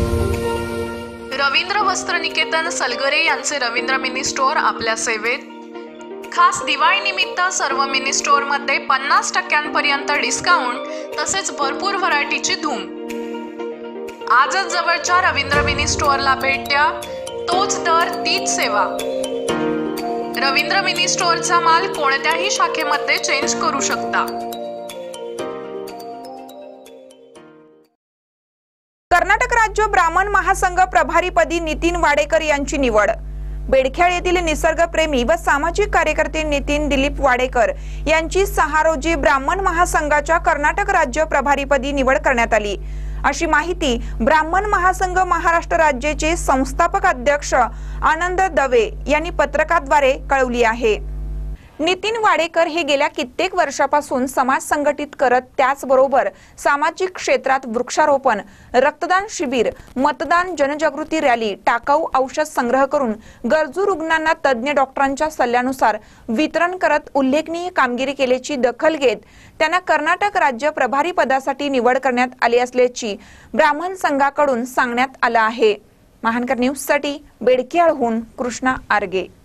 रवींद्र वस्त्रनिकेतन सलगरे यांचे Ravindra mini store आपल्या सेवेत। खास दिवाळी निमित्त सर्व मिनी स्टोअर मध्ये 50% डिस्काउंट तसेच भरपूर व्हरायटीची धूम। आजच जवळच्या रवींद्र मिनी स्टोअरला भेट द्या। तोच दर तीच सेवा। रवींद्र मिनी स्टोअरचा माल कोणत्याही शाखेमध्ये चेंज करू शकता। कर्नाटक राज्य ब्राह्मण महासंघ प्रभारीपदी नितीन वाडेकर यांची निवड। बेडखेळ येथील निसर्गप्रेमी व सामाजिक कार्यकर्ते नितीन दिलीप वाडेकर यांची 6 रोजी ब्राह्मण महासंघाच्या कर्नाटक राज्य प्रभारीपदी निवड करण्यात आली, अशी माहिती ब्राह्मण महासंघ महाराष्ट्र राज्याचे संस्थापक अध्यक्ष आनंद दवे यांनी पत्रकाद्वारे कळवली आहे। नितीन वाडेकर हे गेल्या कित्येक वर्षापासून समाज संघटित करत त्याचबरोबर सामाजिक क्षेत्रात वृक्षारोपण, रक्तदान शिबिर, मतदान जनजागृती रॅली, टाकाऊ औषध संग्रह करून गरजू रुग्णांना तज्ञ डॉक्टरांच्या सल्ल्यानुसार वितरण करत उल्लेखनीय कामगिरी केल्याची दखल घेत त्यांना कर्नाटक राज्य प्रभारी पदासाठी निवड करण्यात आली असल्याची ब्राह्मण संघाकडून सांगण्यात आलं आहे। महानकर न्यूज साठी बेडखेळहून कृष्णा आर्गे।